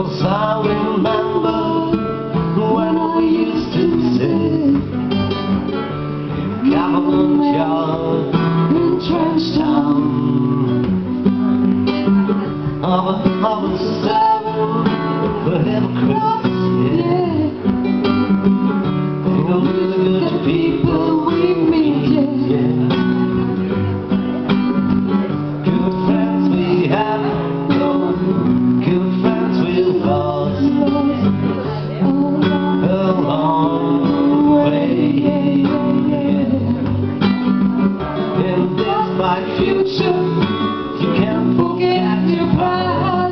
'Cause I remember when we used to sit in Government Yard in Trenchtown of a 7 for hypocrites, yeah. Think of the good people we meet, yeah. Good friends we have, good friends we've lost along the way, yeah. In this my future, you can't forget your past.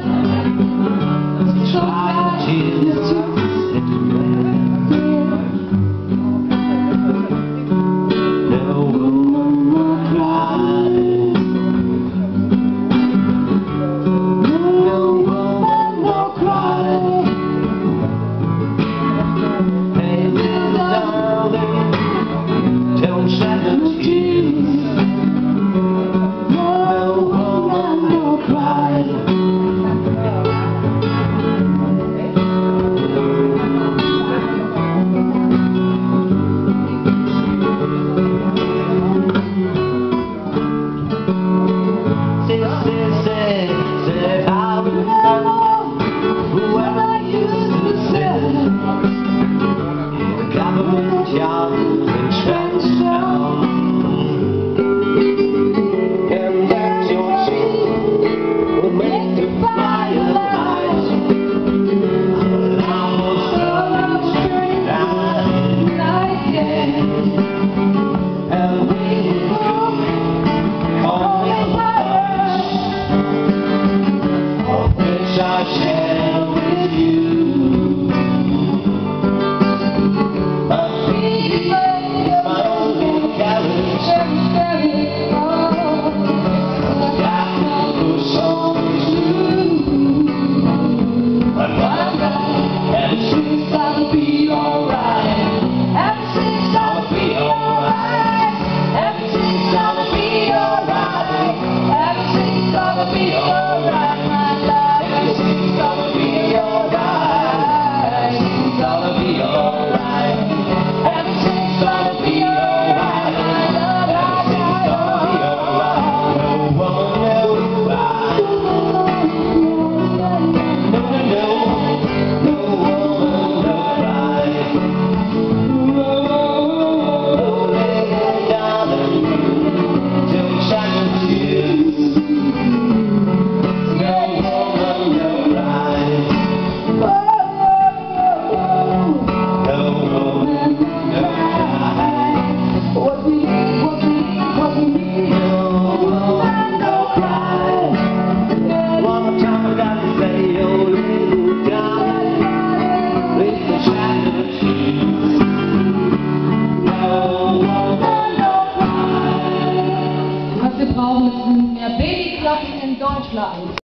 Try to tears it away. No woman will cry. No woman will cry. Hey little darling, don't shed no tears. No woman will cry. Say, I remember when I used to sit in a government yard in Trenchtown, and that your cheek would make the fire light. I was going straight down the night, yeah. And we would go on the I share with you.